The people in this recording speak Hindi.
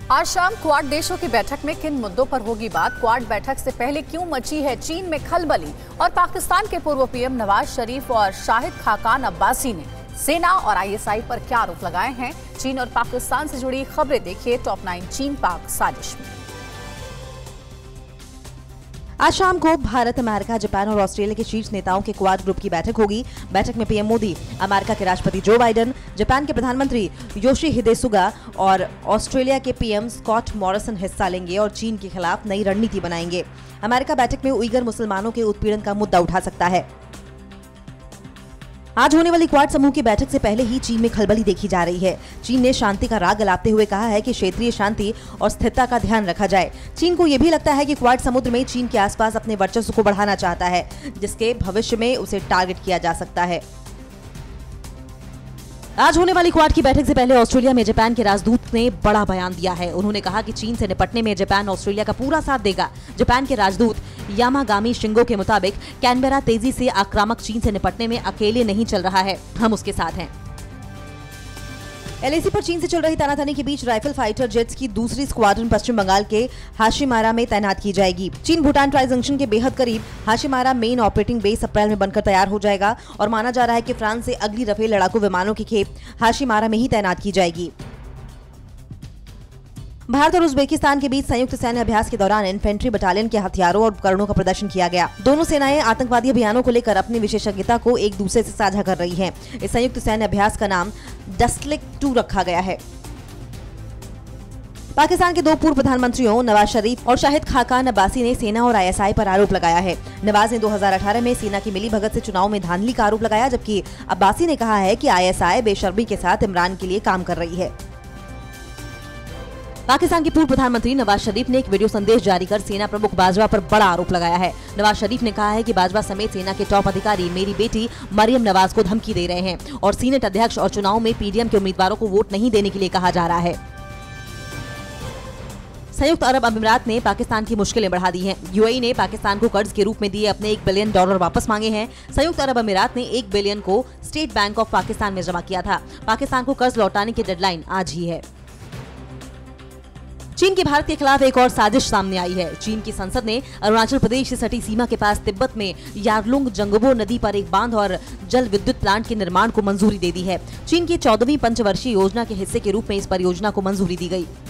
आज शाम क्वाड देशों की बैठक में किन मुद्दों पर होगी बात? क्वाड बैठक से पहले क्यों मची है चीन में खलबली? और पाकिस्तान के पूर्व पीएम नवाज शरीफ और शाहिद खाकान अब्बासी ने सेना और आईएसआई पर क्या आरोप लगाए हैं? चीन और पाकिस्तान से जुड़ी खबरें देखिए टॉप 9 चीन पाक साजिश में। आज शाम को भारत, अमेरिका, जापान और ऑस्ट्रेलिया के शीर्ष नेताओं के क्वाड ग्रुप की बैठक होगी। बैठक में पीएम मोदी, अमेरिका के राष्ट्रपति जो बाइडेन, जापान के प्रधानमंत्री योशिहिदे सुगा और ऑस्ट्रेलिया के पीएम स्कॉट मॉरिसन हिस्सा लेंगे और चीन के खिलाफ नई रणनीति बनाएंगे। अमेरिका बैठक में उइगर मुसलमानों के उत्पीड़न का मुद्दा उठा सकता है। आज होने वाली क्वाड समूह की बैठक से पहले ही चीन में खलबली देखी जा रही है। चीन ने शांति का राग गलाते हुए कहा है कि क्षेत्रीय शांति और स्थिरता का ध्यान रखा जाए। चीन को यह भी लगता है कि क्वाड समुद्र में चीन के आसपास अपने वर्चस्व को बढ़ाना चाहता है, जिसके भविष्य में उसे टारगेट किया जा सकता है। आज होने वाली क्वाड की बैठक से पहले ऑस्ट्रेलिया में जापान के राजदूत ने बड़ा बयान दिया है। उन्होंने कहा कि चीन से निपटने में जापान ऑस्ट्रेलिया का पूरा साथ देगा। जापान के राजदूत यामागामी शिंगो के मुताबिक कैनबेरा तेजी से आक्रामक चीन से निपटने में अकेले नहीं चल रहा है, हम उसके साथ हैं। एलएसी पर चीन से चल रही तानातानी के बीच राइफल फाइटर जेट्स की दूसरी स्क्वाड्रन पश्चिम बंगाल के हाशिमारा में तैनात की जाएगी। चीन भूटान ट्राई जंक्शन के बेहद करीब हाशिमारा मेन ऑपरेटिंग बेस अप्रैल में बनकर तैयार हो जाएगा और माना जा रहा है कि फ्रांस से अगली रफेल लड़ाकू विमानों की खेप हाशिमारा में ही तैनात की जाएगी। भारत और उज्बेकिस्तान के बीच संयुक्त सैन्य अभ्यास के दौरान इन्फेंट्री बटालियन के हथियारों और उपकरणों का प्रदर्शन किया गया। दोनों सेनाएं आतंकवादी अभियानों को लेकर अपनी विशेषज्ञता को एक दूसरे से साझा कर रही हैं। इस संयुक्त सैन्य अभ्यास का नाम डस्टलिक 2 रखा गया है। पाकिस्तान के 2 पूर्व प्रधानमंत्रियों नवाज शरीफ और शाहिद खाकान अब्बासी ने सेना और आईएसआई पर आरोप लगाया है। नवाज ने 2018 में सेना की मिलीभगत से चुनाव में धांधली का आरोप लगाया, जबकि अब्बासी ने कहा है कि आईएसआई बेशर्मी के साथ इमरान के लिए काम कर रही है। पाकिस्तान के पूर्व प्रधानमंत्री नवाज शरीफ ने एक वीडियो संदेश जारी कर सेना प्रमुख बाजवा पर बड़ा आरोप लगाया है। नवाज शरीफ ने कहा है कि बाजवा समेत सेना के टॉप अधिकारी मेरी बेटी मरियम नवाज को धमकी दे रहे हैं और सीनेट अध्यक्ष और चुनाव में पीडीएम के उम्मीदवारों को वोट नहीं देने के लिए कहा जा रहा है। संयुक्त अरब अमीरात ने पाकिस्तान की मुश्किलें बढ़ा दी हैं। यूएई ने पाकिस्तान को कर्ज के रूप में दिए अपने $1 बिलियन वापस मांगे हैं। संयुक्त अरब अमीरात ने $1 बिलियन को स्टेट बैंक ऑफ पाकिस्तान में जमा किया था। पाकिस्तान को कर्ज लौटाने की डेडलाइन आज ही है। चीन की भारत के खिलाफ एक और साजिश सामने आई है। चीन की संसद ने अरुणाचल प्रदेश से सटी सीमा के पास तिब्बत में यारलुंग जंगबो नदी पर एक बांध और जल विद्युत प्लांट के निर्माण को मंजूरी दे दी है। चीन की 14वीं पंचवर्षीय योजना के हिस्से के रूप में इस परियोजना को मंजूरी दी गई।